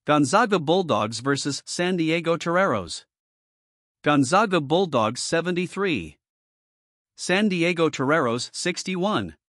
Gonzaga Bulldogs vs. San Diego Toreros. Gonzaga Bulldogs 73. San Diego Toreros 61.